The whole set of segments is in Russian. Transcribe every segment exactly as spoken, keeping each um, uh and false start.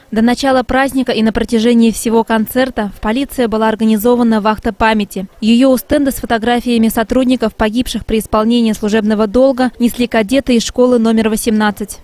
До начала праздника и на протяжении всего концерта в полиции была организована вахта памяти. Ее у стенда с фотографиями сотрудников, погибших при исполнении служебного долга, несли кадеты из школы номер восемнадцать.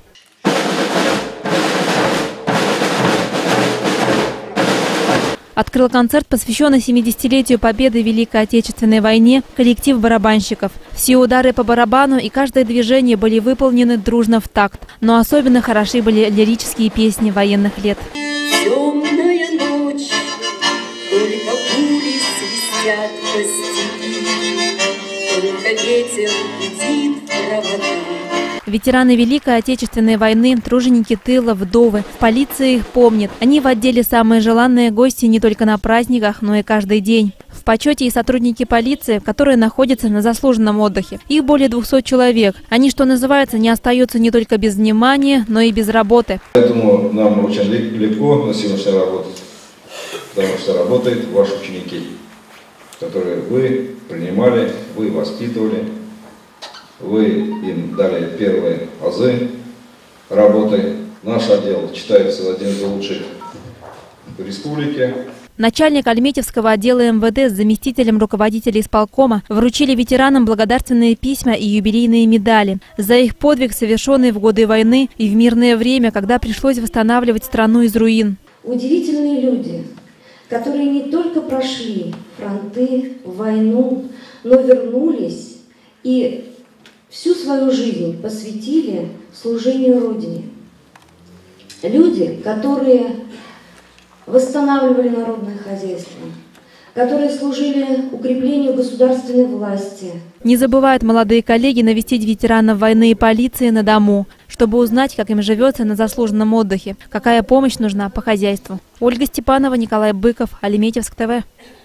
Открыл концерт, посвященный семидесятилетию победы в Великой Отечественной войне, коллектив барабанщиков. Все удары по барабану и каждое движение были выполнены дружно в такт. Но особенно хороши были лирические песни военных лет. Темная ночь, только пули свистят по степи, только ветер гудит в провода. Ветераны Великой Отечественной войны, труженики тыла, вдовы. В полиции их помнят. Они в отделе самые желанные гости не только на праздниках, но и каждый день. В почете и сотрудники полиции, которые находятся на заслуженном отдыхе. Их более двухсот человек. Они, что называется, не остаются не только без внимания, но и без работы. Поэтому нам очень легко на сегодня работать, потому что работают ваши ученики, которые вы принимали, вы воспитывали. Вы им дали первые азы работы. Наш отдел считается одним из лучших в республике. Начальник Альметьевского отдела эм вэ дэ с заместителем руководителя исполкома вручили ветеранам благодарственные письма и юбилейные медали за их подвиг, совершенный в годы войны и в мирное время, когда пришлось восстанавливать страну из руин. Удивительные люди, которые не только прошли фронты, войну, но вернулись и всю свою жизнь посвятили служению Родине. Люди, которые восстанавливали народное хозяйство, которые служили укреплению государственной власти. Не забывают молодые коллеги навестить ветеранов войны и полиции на дому, чтобы узнать, как им живется на заслуженном отдыхе, какая помощь нужна по хозяйству. Ольга Степанова, Николай Быков, Альметьевск тэ вэ.